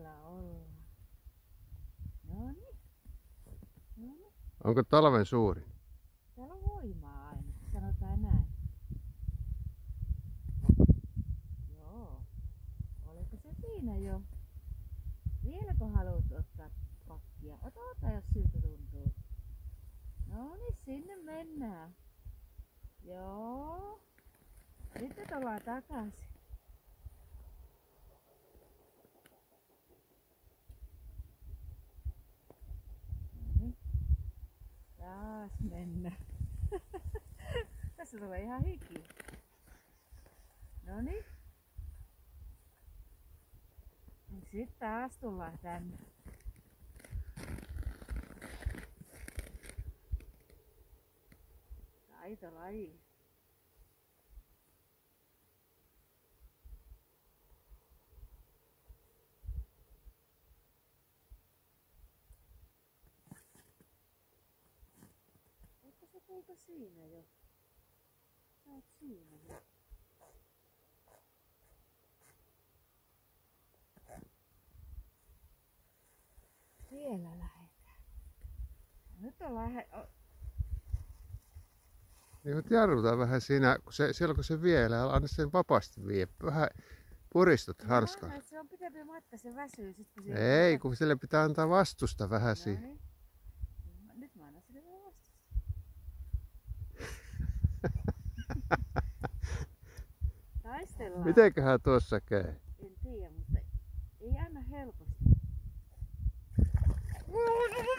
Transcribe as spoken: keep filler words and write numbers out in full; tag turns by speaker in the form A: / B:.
A: Täällä ollaan. Noniin. Noniin.
B: Onko talven suurin?
A: Täällä on voimaa aina, sanotaan näin. Joo. Oliko se siinä jo? Vieläkö haluat ottaa pakkia? Ota, ota jos siltä tuntuu. No niin, sinne mennään. Joo. Sitten tullaan takaisin. Noniin. Taas mennään. Tässä tulee ihan hiki. Noniin. Sitten taas tullaan tänne. Taitolaji. Eikö sä kuinka siinä jo? Sä oot siinä jo. Vielä lähdetään. Nyt on lähe...
B: Niin, mutta jarruta vähän siinä, kun se, siellä kun se vie, älä anna sen vapaasti vie. Vähän puristut hanskaa.
A: No, se on pitempi matka, se väsyy sit kun
B: Ei, on... kun sille pitää antaa vastusta vähän siihen.
A: No niin. Nyt mä annan sille vähän vastusta. Taistellaan.
B: Mitenköhän tuossa käy?
A: En tiedä, mutta ei anna helposti.